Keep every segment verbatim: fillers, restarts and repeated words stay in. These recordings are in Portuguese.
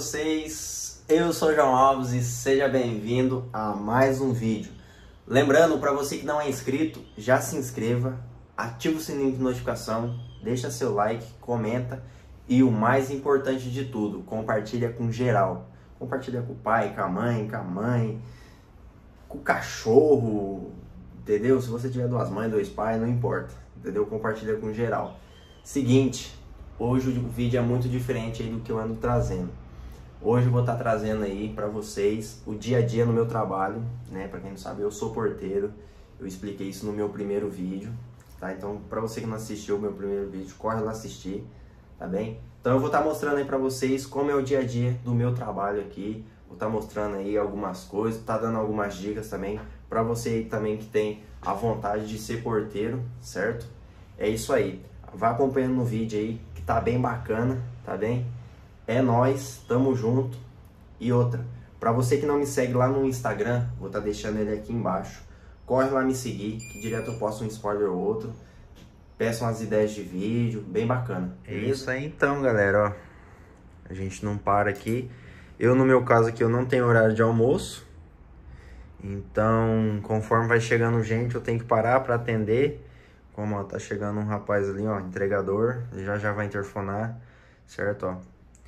vocês? Eu sou o João Alves e seja bem-vindo a mais um vídeo. Lembrando, para você que não é inscrito, já se inscreva, ativa o sininho de notificação, deixa seu like, comenta e o mais importante de tudo, compartilha com geral. Compartilha com o pai, com a mãe, com a mãe, com o cachorro, entendeu? Se você tiver duas mães, dois pais, não importa, entendeu? Compartilha com geral. Seguinte, hoje o vídeo é muito diferente aí do que eu ando trazendo. Hoje eu vou estar trazendo aí para vocês o dia a dia no meu trabalho, né? Para quem não sabe, eu sou porteiro. Eu expliquei isso no meu primeiro vídeo, tá? Então, para você que não assistiu o meu primeiro vídeo, corre lá assistir, tá bem? Então eu vou estar mostrando aí para vocês como é o dia a dia do meu trabalho aqui. Vou estar mostrando aí algumas coisas, tá dando algumas dicas também para você aí também que tem a vontade de ser porteiro, certo? É isso aí. Vai acompanhando no vídeo aí, que tá bem bacana, tá bem? É nóis, tamo junto. E outra, pra você que não me segue lá no Instagram, vou estar deixando ele aqui embaixo. Corre lá me seguir, que direto eu posto um spoiler ou outro. Peço umas ideias de vídeo, bem bacana. Beleza? É isso aí então, galera, ó. A gente não para aqui. Eu, no meu caso aqui, eu não tenho horário de almoço. Então, conforme vai chegando gente, eu tenho que parar pra atender. Como, ó, tá chegando um rapaz ali, ó, entregador, ele já já vai interfonar, certo, ó.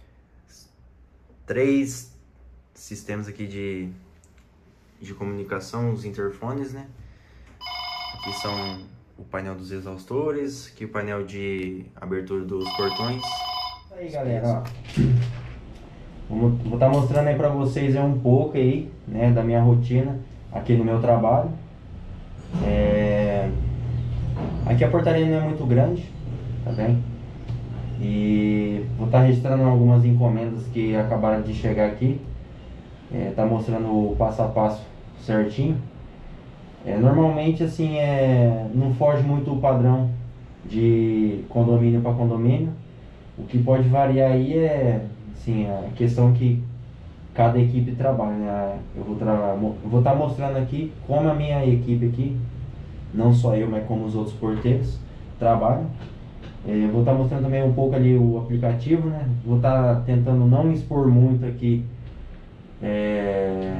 Três sistemas aqui de, de comunicação, os interfones, né. Aqui são o painel dos exaustores, aqui o painel de abertura dos portões. Aí, galera, ó. Vou estar mostrando aí pra vocês um pouco aí, né, da minha rotina aqui no meu trabalho. É... Aqui a portaria não é muito grande, tá bem? E vou estar registrando algumas encomendas que acabaram de chegar aqui. É, tá mostrando o passo a passo certinho. É, normalmente assim, é, não foge muito o padrão de condomínio para condomínio. O que pode variar aí é assim, a questão que cada equipe trabalha, né? Eu vou estar vou tá mostrando aqui como a minha equipe aqui, não só eu, mas como os outros porteiros trabalham. Eu vou estar mostrando também um pouco ali o aplicativo, né? Vou estar tentando não expor muito aqui é,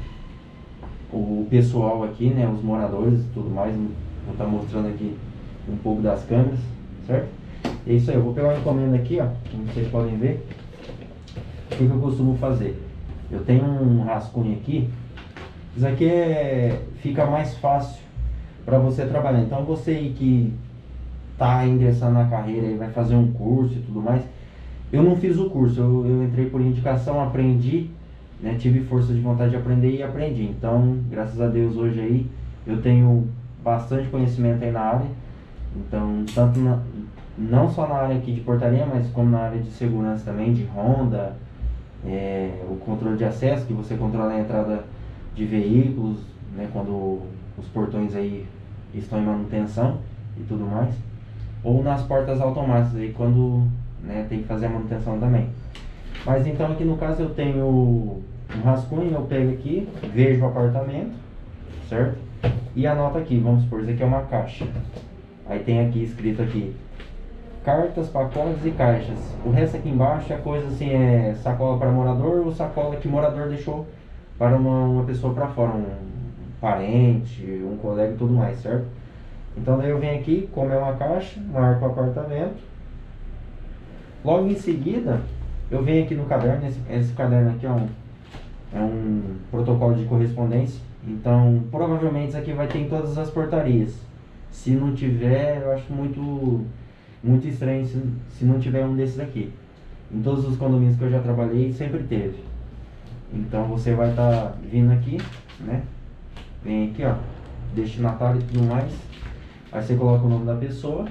o pessoal aqui, né? Os moradores e tudo mais. Vou estar mostrando aqui um pouco das câmeras, certo? É isso aí, eu vou pegar uma encomenda aqui, ó, como vocês podem ver. O que eu costumo fazer? Eu tenho um rascunho aqui. Isso aqui é, fica mais fácil para você trabalhar. Então você aí que tá ingressando na carreira e vai fazer um curso e tudo mais, eu não fiz o curso, eu, eu entrei por indicação, aprendi, né, tive força de vontade de aprender e aprendi. Então, graças a Deus, hoje aí eu tenho bastante conhecimento aí na área. Então, tanto na, não só na área aqui de portaria, mas como na área de segurança também, de ronda, é, o controle de acesso, que você controla a entrada de veículos, né, quando os portões aí estão em manutenção e tudo mais, ou nas portas automáticas aí quando, né, tem que fazer a manutenção também. Mas então aqui no caso eu tenho um rascunho, eu pego aqui, vejo o apartamento, certo? E anoto aqui, vamos supor, isso aqui é uma caixa. Aí tem aqui escrito aqui cartas, pacotes e caixas. O resto aqui embaixo é coisa assim, é sacola para morador ou sacola que morador deixou para uma, uma pessoa para fora, um parente, um colega e tudo mais, certo? Então daí eu venho aqui, como é uma caixa, marco o apartamento. Logo em seguida, eu venho aqui no caderno, esse, esse caderno aqui é um, é um protocolo de correspondência. Então, provavelmente isso aqui vai ter em todas as portarias. Se não tiver, eu acho muito, muito estranho se, se não tiver um desses aqui. Em todos os condomínios que eu já trabalhei, sempre teve. Então você vai estar tá vindo aqui, né? Vem aqui, ó, destinatário e tudo mais. Aí você coloca o nome da pessoa.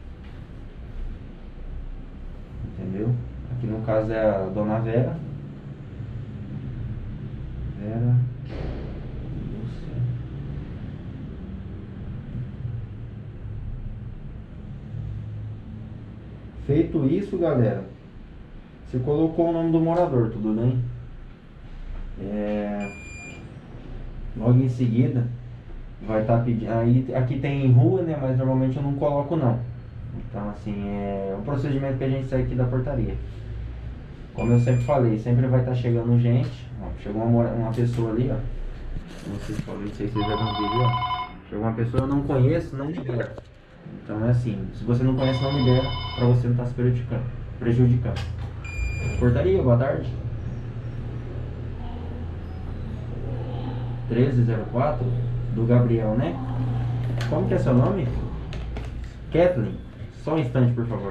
Entendeu? Aqui no caso é a Dona Vera. Vera. Lúcia. Feito isso, galera, você colocou o nome do morador, tudo bem? É... Logo em seguida vai estar tá pedindo. Aí aqui tem rua, né? Mas normalmente eu não coloco não. Então assim, é um procedimento que a gente segue aqui da portaria. Como eu sempre falei, sempre vai estar chegando gente. Ó, chegou uma, uma pessoa ali, ó. Não sei se vocês viram no vídeo, ó. Chegou uma pessoa que eu não conheço, não libera. Então é assim, se você não conhece, não libera, pra você não estar se prejudicando. prejudicando. Portaria, boa tarde. treze zero quatro, do Gabriel, né? Como que é seu nome? Kathleen. Só um instante, por favor.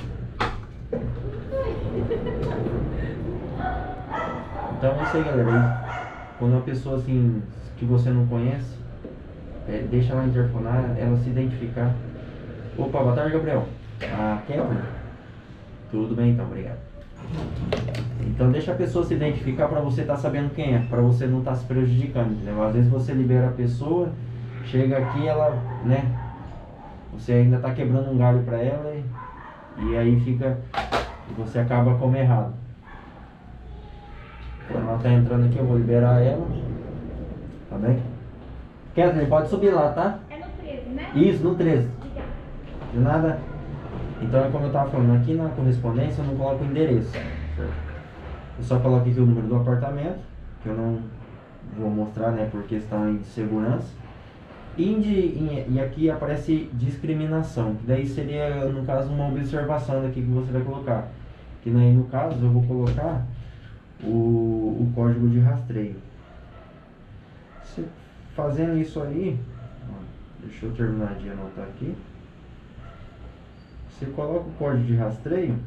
Então é isso aí, galera. Quando uma pessoa assim que você não conhece, é, deixa ela interfonar, ela se identificar. Opa, boa tarde, Gabriel. Ah, Kathleen? Tudo bem então, obrigado. Então deixa a pessoa se identificar para você estar tá sabendo quem é, para você não estar tá se prejudicando, entendeu? Às vezes você libera a pessoa, chega aqui, ela, né? Você ainda tá quebrando um galho para ela e, e aí fica, você acaba como errado. Quando ela tá entrando aqui, eu vou liberar ela, tá bem? Kathleen, pode subir lá, tá? É no treze, né? Isso, no treze. Obrigada. De nada. Então é como eu tava falando, aqui na correspondência eu não coloco o endereço. Eu só coloco aqui o número do apartamento, que eu não vou mostrar, né, por questão de segurança. E, de, e aqui aparece discriminação, que daí seria, no caso, uma observação daqui que você vai colocar. Que daí, no caso, eu vou colocar o, o código de rastreio. Se, fazendo isso aí, ó, deixa eu terminar de anotar aqui. Você coloca o código de rastreio,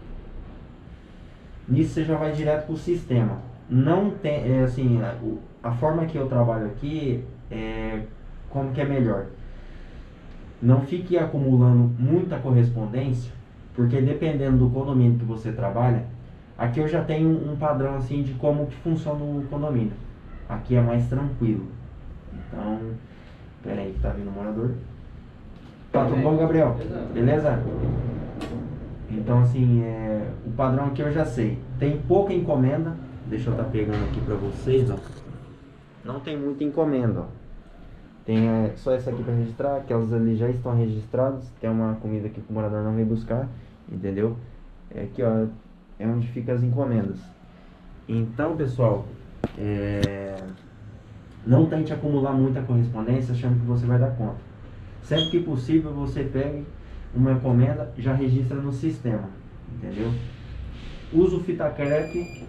nisso você já vai direto para o sistema. Não tem, é, assim, a, a forma que eu trabalho aqui é como que é melhor. Não fique acumulando muita correspondência, porque dependendo do condomínio que você trabalha, aqui eu já tenho um padrão assim de como que funciona o condomínio. Aqui é mais tranquilo. Então, pera aí que tá vindo o morador. Tá tudo bom, Gabriel? Beleza? Então assim, é, o padrão aqui eu já sei. Tem pouca encomenda. Deixa eu estar tá pegando aqui pra vocês, ó. Não tem muita encomenda, ó. Tem é, só essa aqui pra registrar, aquelas ali já estão registradas. Tem uma comida aqui que o morador não veio buscar, entendeu? É aqui, ó, é onde ficam as encomendas. Então, pessoal, é, não tente acumular muita correspondência achando que você vai dar conta. Sempre que possível, você pegue uma encomenda e já registra no sistema, entendeu? Usa o fita crepe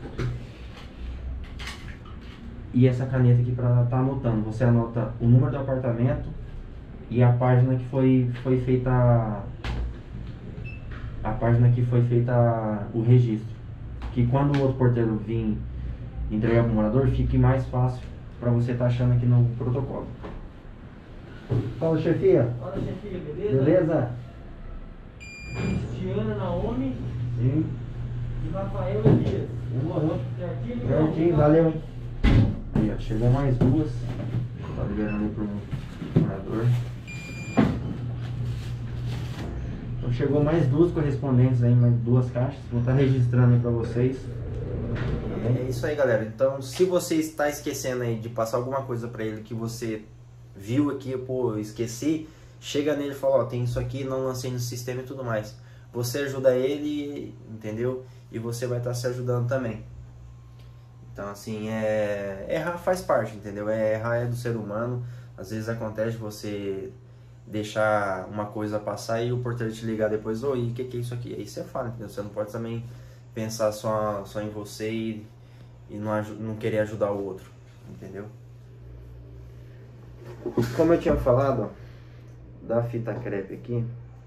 e essa caneta aqui para estar tá anotando. Você anota o número do apartamento e a página que foi, foi feita a página que foi feita o registro. Que quando o outro porteiro vir entregar para o morador, fique mais fácil para você estar tá achando aqui no protocolo. Fala, chefia. Fala, chefia, beleza? Beleza? Cristiana Naomi Sim. e Rafael Elias. Uhum. Certinho? Certinho, valeu, hein? Aí, ó, chegou mais duas. Tá liberando aí pro morador. Então chegou mais duas correspondentes aí, mais duas caixas. Vou estar registrando aí pra vocês. É isso aí, galera. Então, se você está esquecendo aí de passar alguma coisa pra ele que você viu aqui, pô, esqueci, chega nele e fala, ó, tem isso aqui, não lancei no sistema e tudo mais. Você ajuda ele, entendeu? E você vai estar se ajudando também. Então, assim, é... errar faz parte, entendeu? É, errar é do ser humano. Às vezes acontece você deixar uma coisa passar e o porteiro te ligar depois, oi, o que, que é isso aqui? Aí você fala, entendeu? Você não pode também pensar só, só em você e, e não, não querer ajudar o outro, entendeu? Como eu tinha falado, ó, da fita crepe aqui,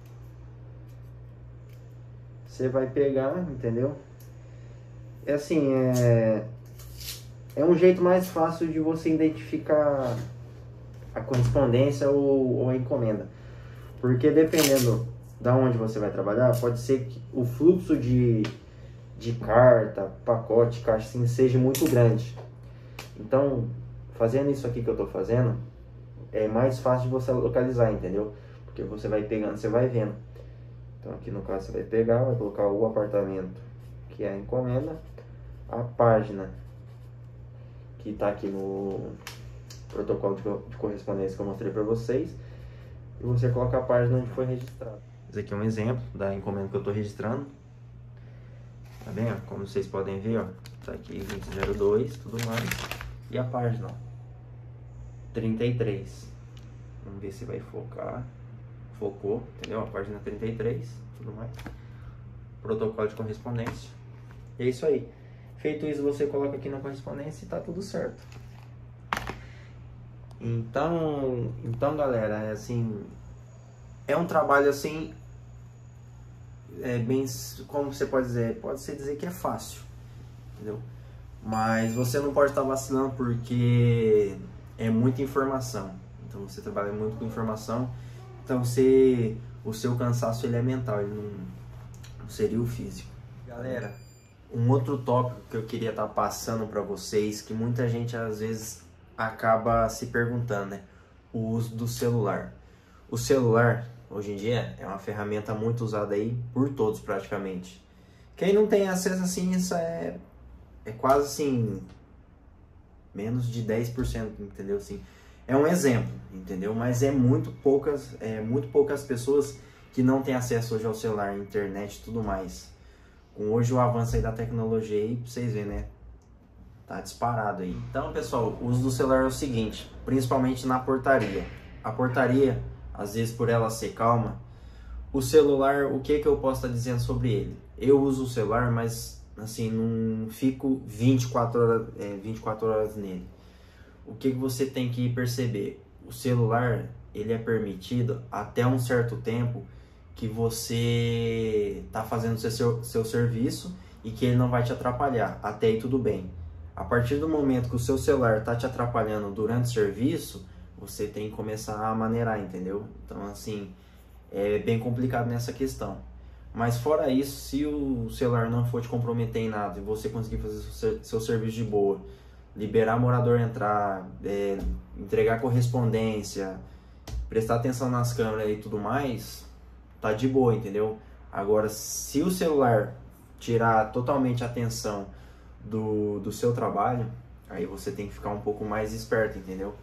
você vai pegar, entendeu? É assim, é, é um jeito mais fácil de você identificar a correspondência ou, ou a encomenda. Porque dependendo da onde você vai trabalhar, pode ser que o fluxo de, de carta, pacote, caixa, assim, seja muito grande. Então, fazendo isso aqui que eu tô fazendo, é mais fácil de você localizar, entendeu? Porque você vai pegando, você vai vendo. Então aqui no caso você vai pegar, vai colocar o apartamento, que é a encomenda, a página, que está aqui no protocolo de correspondência que eu mostrei para vocês, e você coloca a página onde foi registrado. Esse aqui é um exemplo da encomenda que eu estou registrando. Tá bem, ó? Como vocês podem ver, ó, tá aqui vinte e zero dois, tudo mais. E a página, ó, trinta e três. Vamos ver se vai focar. Focou, entendeu? A página trinta e três, tudo mais. Protocolo de correspondência. E é isso aí. Feito isso, você coloca aqui na correspondência e tá tudo certo. Então, então galera, é assim, é um trabalho assim, é bem, como você pode dizer, pode se dizer que é fácil, entendeu? Mas você não pode estar vacilando porque é muita informação. Então você trabalha muito com informação, então você, o seu cansaço ele é mental, ele não, não seria o físico. Galera, um outro tópico que eu queria estar passando para vocês, que muita gente às vezes acaba se perguntando, né? O uso do celular. O celular, hoje em dia, é uma ferramenta muito usada aí por todos praticamente. Quem não tem acesso assim, isso é, é quase assim, menos de dez por cento, entendeu? Assim, é um exemplo, entendeu? Mas é muito poucas, é muito poucas pessoas que não têm acesso hoje ao celular, internet e tudo mais. Com hoje o avanço aí da tecnologia aí, pra vocês verem, né? Tá disparado aí. Então, pessoal, o uso do celular é o seguinte, principalmente na portaria. A portaria, às vezes por ela ser calma, o celular, o que que eu posso estar dizendo sobre ele? Eu uso o celular, mas assim, não fico vinte e quatro horas, é, vinte e quatro horas nele. O que que você tem que perceber? O celular, ele é permitido até um certo tempo que você tá fazendo seu, seu, seu serviço e que ele não vai te atrapalhar. Até aí tudo bem. A partir do momento que o seu celular está te atrapalhando durante o serviço, você tem que começar a maneirar, entendeu? Então, assim, é bem complicado nessa questão. Mas fora isso, se o celular não for te comprometer em nada e você conseguir fazer seu, seu serviço de boa, liberar morador entrar, é, entregar correspondência, prestar atenção nas câmeras e tudo mais, tá de boa, entendeu? Agora, se o celular tirar totalmente a atenção Do, do seu trabalho, aí você tem que ficar um pouco mais esperto, entendeu?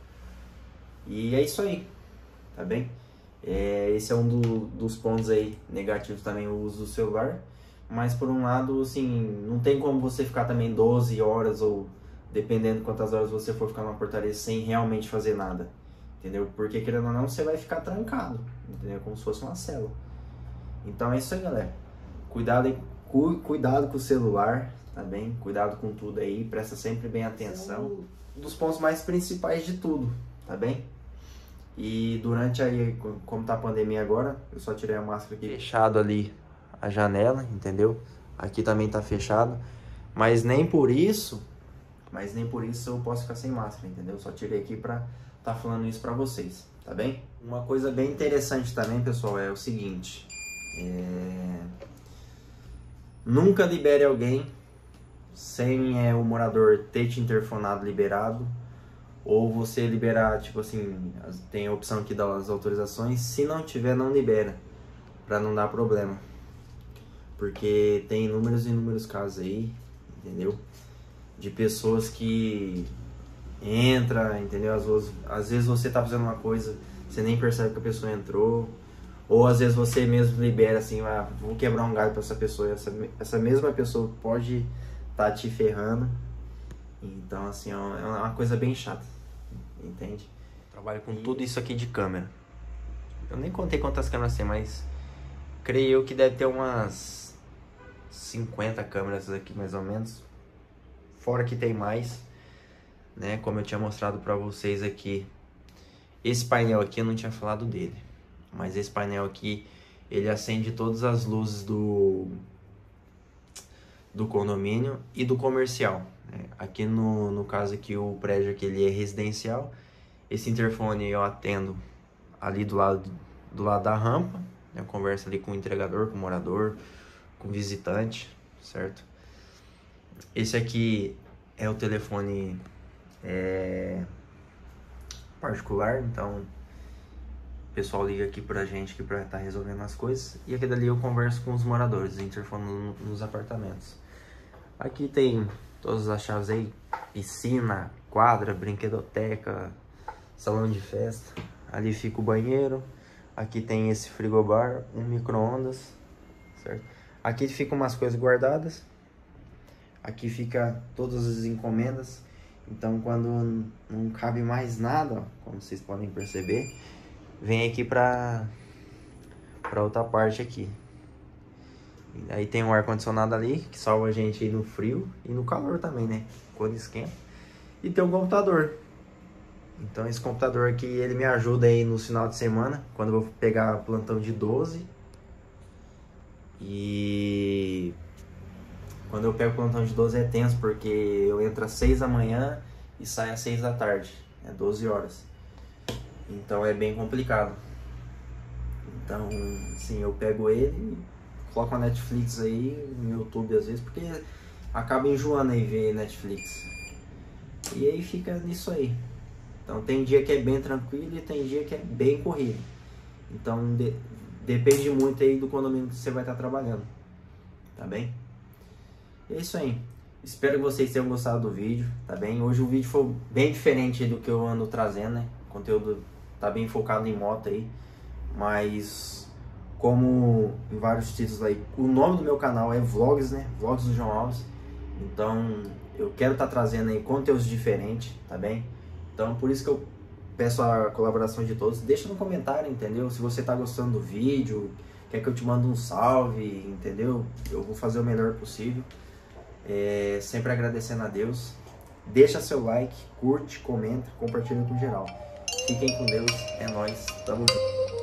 E é isso aí, tá bem? É, esse é um do, dos pontos aí negativos também, o uso do celular. Mas por um lado, assim, não tem como você ficar também doze horas ou dependendo de quantas horas você for ficar numa portaria sem realmente fazer nada, entendeu? Porque querendo ou não, você vai ficar trancado, entendeu? Como se fosse uma cela. Então é isso aí, galera. Cuidado aí, cu, cuidado com o celular, tá bem? Cuidado com tudo aí, presta sempre bem atenção. Um dos pontos mais principais de tudo, tá bem? E durante aí, como tá a pandemia agora, eu só tirei a máscara aqui. Fechado ali a janela, entendeu? Aqui também tá fechado, mas nem por isso, mas nem por isso eu posso ficar sem máscara, entendeu? Só tirei aqui pra tá falando isso pra vocês, tá bem? Uma coisa bem interessante também, pessoal, é o seguinte, é... nunca libere alguém sem é, o morador ter te interfonado liberado, ou você liberar, tipo assim, tem a opção aqui das autorizações, se não tiver, não libera, pra não dar problema, porque tem inúmeros e inúmeros casos aí, entendeu, de pessoas que entra, entendeu, às vezes, às vezes você tá fazendo uma coisa, você nem percebe que a pessoa entrou, ou às vezes você mesmo libera assim, ah, vou quebrar um galho pra essa pessoa, essa, essa mesma pessoa pode tá te ferrando. Então assim, é uma coisa bem chata, entende? Trabalho com e... tudo isso aqui de câmera. Eu nem contei quantas câmeras tem, mas creio eu que deve ter umas cinquenta câmeras aqui mais ou menos. Fora que tem mais, né? Como eu tinha mostrado pra vocês aqui. Esse painel aqui eu não tinha falado dele, mas esse painel aqui, ele acende todas as luzes do do condomínio e do comercial, né? Aqui no, no caso aqui, o prédio aqui ele é residencial. Esse interfone eu atendo ali do lado, do lado da rampa, eu converso ali com o entregador, com o morador, com o visitante, certo? Esse aqui é o telefone é, particular, então o pessoal liga aqui pra gente aqui pra estar tá resolvendo as coisas. E aqui dali eu converso com os moradores, interfone no, nos apartamentos. Aqui tem todas as chaves aí, piscina, quadra, brinquedoteca, salão de festa. Ali fica o banheiro. Aqui tem esse frigobar, um micro-ondas, certo? Aqui ficam umas coisas guardadas, Aqui fica todas as encomendas. Então quando não cabe mais nada, ó, como vocês podem perceber, vem aqui pra, pra outra parte aqui. Aí tem um ar-condicionado ali, que salva a gente aí no frio e no calor também, né? Quando esquenta. E tem um computador. Então esse computador aqui, ele me ajuda aí no final de semana, quando eu vou pegar plantão de doze. E quando eu pego plantão de doze é tenso, porque eu entro às seis da manhã e saio às seis da tarde. É doze horas. Então é bem complicado. Então, sim, eu pego ele, coloco a Netflix aí no YouTube às vezes, porque acaba enjoando aí ver Netflix. E aí fica nisso aí. Então tem dia que é bem tranquilo e tem dia que é bem corrido. Então de, depende muito aí do condomínio que você vai estar trabalhando. Tá bem? É isso aí. Espero que vocês tenham gostado do vídeo, tá bem? Hoje o vídeo foi bem diferente do que eu ando trazendo, né? O conteúdo tá bem focado em moto aí. Mas como em vários títulos aí, o nome do meu canal é Vlogs, né? Vlogs do João Alves. Então eu quero estar trazendo aí conteúdos diferentes, tá bem? Então por isso que eu peço a colaboração de todos. Deixa no comentário, entendeu? Se você tá gostando do vídeo, quer que eu te mande um salve, entendeu? Eu vou fazer o melhor possível. É, sempre agradecendo a Deus. Deixa seu like, curte, comenta, compartilha com geral. Fiquem com Deus, é nóis, tamo junto.